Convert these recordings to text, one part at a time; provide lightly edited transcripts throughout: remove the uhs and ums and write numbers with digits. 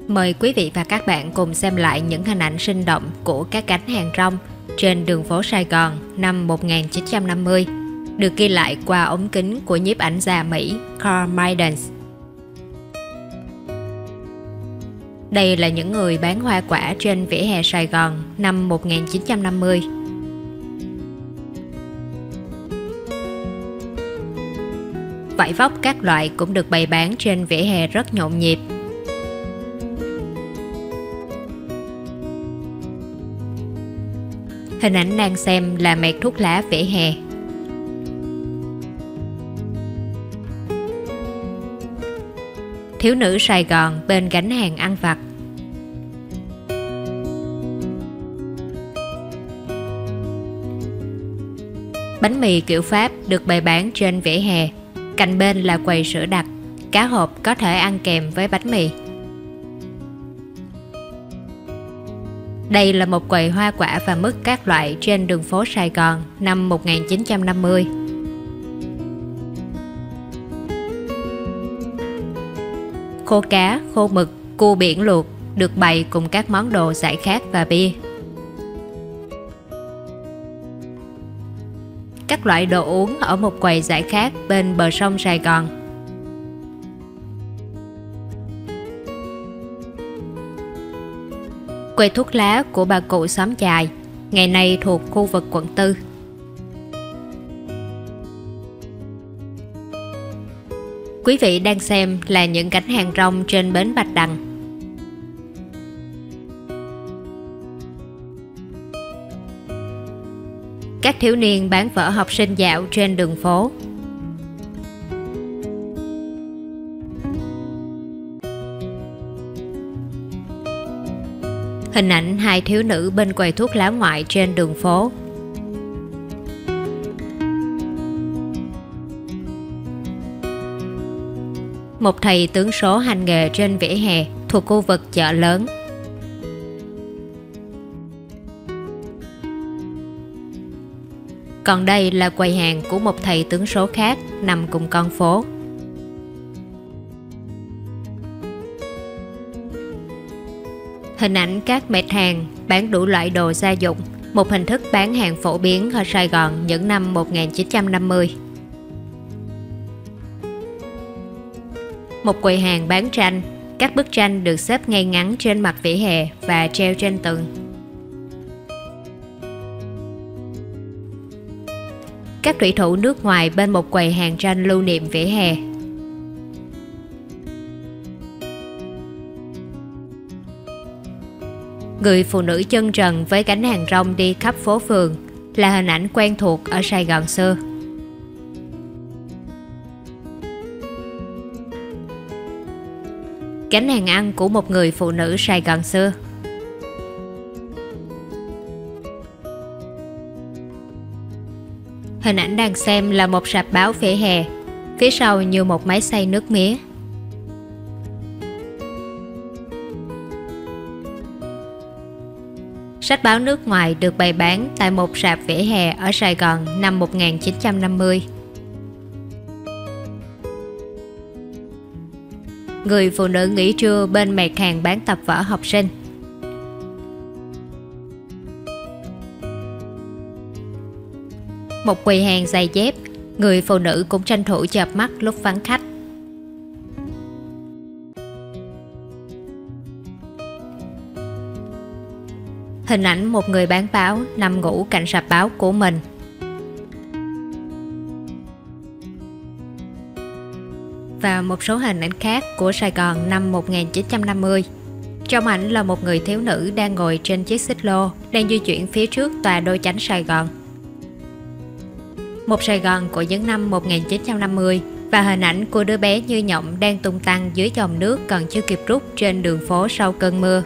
Mời quý vị và các bạn cùng xem lại những hình ảnh sinh động của các gánh hàng rong trên đường phố Sài Gòn năm 1950, được ghi lại qua ống kính của nhiếp ảnh gia Mỹ Carl Maidens. Đây là những người bán hoa quả trên vỉa hè Sài Gòn năm 1950. Vải vóc các loại cũng được bày bán trên vỉa hè rất nhộn nhịp. Hình ảnh đang xem là mẹt thuốc lá vỉa hè. Thiếu nữ Sài Gòn bên gánh hàng ăn vặt. Bánh mì kiểu Pháp được bày bán trên vỉa hè. Cạnh bên là quầy sữa đặc, cá hộp có thể ăn kèm với bánh mì. Đây là một quầy hoa quả và mứt các loại trên đường phố Sài Gòn năm 1950. Khô cá, khô mực, cua biển luộc được bày cùng các món đồ giải khát và bia. Các loại đồ uống ở một quầy giải khát bên bờ sông Sài Gòn. Quầy thuốc lá của bà cụ xóm chài, ngày nay thuộc khu vực quận 4. Quý vị đang xem là những gánh hàng rong trên bến Bạch Đằng. Các thiếu niên bán vở học sinh dạo trên đường phố. Hình ảnh hai thiếu nữ bên quầy thuốc lá ngoại trên đường phố. Một thầy tướng số hành nghề trên vỉa hè thuộc khu vực chợ lớn. Còn đây là quầy hàng của một thầy tướng số khác nằm cùng con phố. Hình ảnh các mẹt hàng bán đủ loại đồ gia dụng, một hình thức bán hàng phổ biến ở Sài Gòn những năm 1950. Một quầy hàng bán tranh, các bức tranh được xếp ngay ngắn trên mặt vỉa hè và treo trên tường. Các thủy thủ nước ngoài bên một quầy hàng tranh lưu niệm vỉa hè. Người phụ nữ chân trần với gánh hàng rong đi khắp phố phường là hình ảnh quen thuộc ở Sài Gòn xưa. Gánh hàng ăn của một người phụ nữ Sài Gòn xưa. Hình ảnh đang xem là một rạp báo vỉa hè, phía sau như một máy xay nước mía. Sách báo nước ngoài được bày bán tại một rạp vỉa hè ở Sài Gòn năm 1950. Người phụ nữ nghỉ trưa bên mẹt hàng bán tập vở học sinh. Một quầy hàng giày dép, người phụ nữ cũng tranh thủ chợp mắt lúc vắng khách. Hình ảnh một người bán báo nằm ngủ cạnh rạp báo của mình. Và một số hình ảnh khác của Sài Gòn năm 1950. Trong ảnh là một người thiếu nữ đang ngồi trên chiếc xích lô, đang di chuyển phía trước tòa đô chánh Sài Gòn. Một Sài Gòn của những năm 1950 và hình ảnh của đứa bé như nhộng đang tung tăng dưới dòng nước còn chưa kịp rút trên đường phố sau cơn mưa.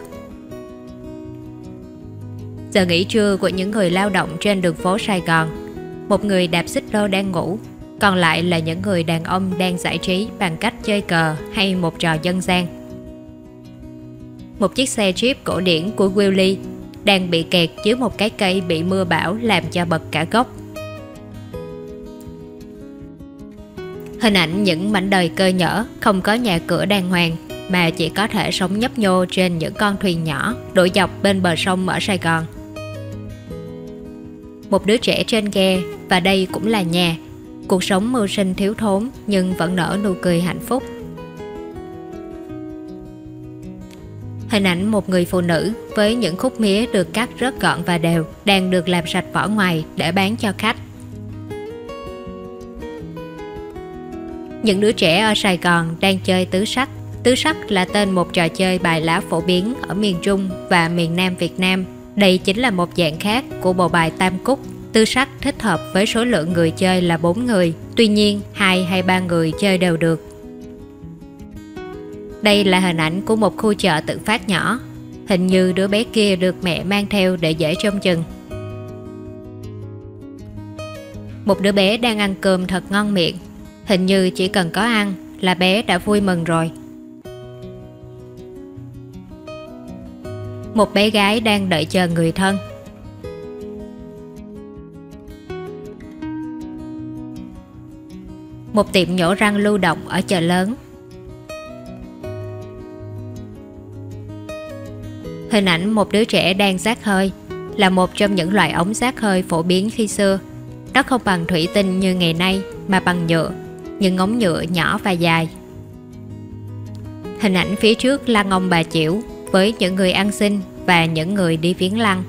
Giờ nghỉ trưa của những người lao động trên đường phố Sài Gòn. Một người đạp xích lô đang ngủ, còn lại là những người đàn ông đang giải trí bằng cách chơi cờ hay một trò dân gian. Một chiếc xe Jeep cổ điển của Willie đang bị kẹt dưới một cái cây bị mưa bão làm cho bật cả gốc. Hình ảnh những mảnh đời cơ nhỡ, không có nhà cửa đàng hoàng, mà chỉ có thể sống nhấp nhô trên những con thuyền nhỏ đổ dọc bên bờ sông ở Sài Gòn. Một đứa trẻ trên ghe, và đây cũng là nhà. Cuộc sống mưu sinh thiếu thốn nhưng vẫn nở nụ cười hạnh phúc. Hình ảnh một người phụ nữ với những khúc mía được cắt rất gọn và đều đang được làm sạch vỏ ngoài để bán cho khách. Những đứa trẻ ở Sài Gòn đang chơi tứ sắc. Tứ sắc là tên một trò chơi bài lá phổ biến ở miền Trung và miền Nam Việt Nam. Đây chính là một dạng khác của bộ bài tam cúc. Tứ sắc thích hợp với số lượng người chơi là 4 người, tuy nhiên 2 hay 3 người chơi đều được. Đây là hình ảnh của một khu chợ tự phát nhỏ. Hình như đứa bé kia được mẹ mang theo để dễ trông chừng. Một đứa bé đang ăn cơm thật ngon miệng. Hình như chỉ cần có ăn là bé đã vui mừng rồi. Một bé gái đang đợi chờ người thân. Một tiệm nhổ răng lưu động ở chợ lớn. Hình ảnh một đứa trẻ đang rác hơi là một trong những loại ống rác hơi phổ biến khi xưa. Nó không bằng thủy tinh như ngày nay mà bằng nhựa, nhưng ống nhựa nhỏ và dài. Hình ảnh phía trước lăng ông bà Chiểu với những người ăn xin và những người đi viếng lăng.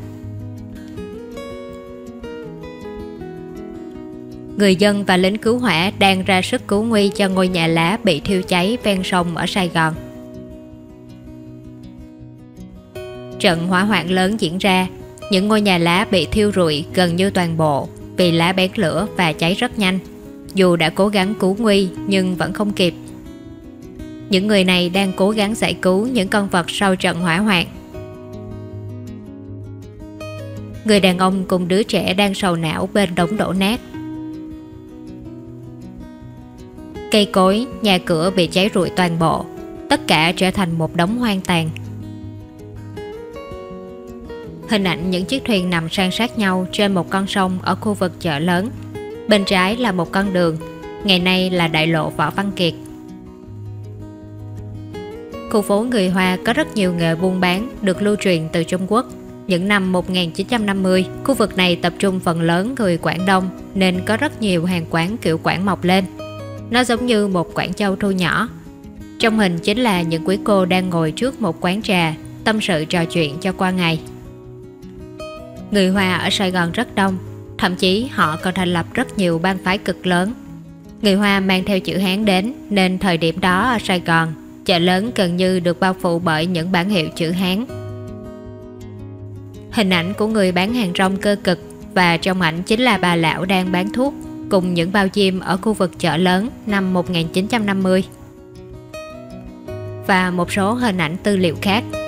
Người dân và lính cứu hỏa đang ra sức cứu nguy cho ngôi nhà lá bị thiêu cháy ven sông ở Sài Gòn. Trận hỏa hoạn lớn diễn ra, những ngôi nhà lá bị thiêu rụi gần như toàn bộ vì lá bén lửa và cháy rất nhanh. Dù đã cố gắng cứu nguy nhưng vẫn không kịp. Những người này đang cố gắng giải cứu những con vật sau trận hỏa hoạn. Người đàn ông cùng đứa trẻ đang sầu não bên đống đổ nát. Cây cối, nhà cửa bị cháy rụi toàn bộ, tất cả trở thành một đống hoang tàn. Hình ảnh những chiếc thuyền nằm san sát nhau trên một con sông ở khu vực chợ lớn. Bên trái là một con đường, ngày nay là đại lộ Võ Văn Kiệt. Khu phố người Hoa có rất nhiều nghề buôn bán được lưu truyền từ Trung Quốc. Những năm 1950, khu vực này tập trung phần lớn người Quảng Đông nên có rất nhiều hàng quán kiểu Quảng mọc lên. Nó giống như một Quảng Châu thu nhỏ. Trong hình chính là những quý cô đang ngồi trước một quán trà, tâm sự trò chuyện cho qua ngày. Người Hoa ở Sài Gòn rất đông, thậm chí họ còn thành lập rất nhiều bang phái cực lớn. Người Hoa mang theo chữ Hán đến nên thời điểm đó ở Sài Gòn, chợ lớn gần như được bao phủ bởi những bảng hiệu chữ Hán. Hình ảnh của người bán hàng rong cơ cực, và trong ảnh chính là bà lão đang bán thuốc cùng những bao diêm ở khu vực chợ lớn năm 1950. Và một số hình ảnh tư liệu khác.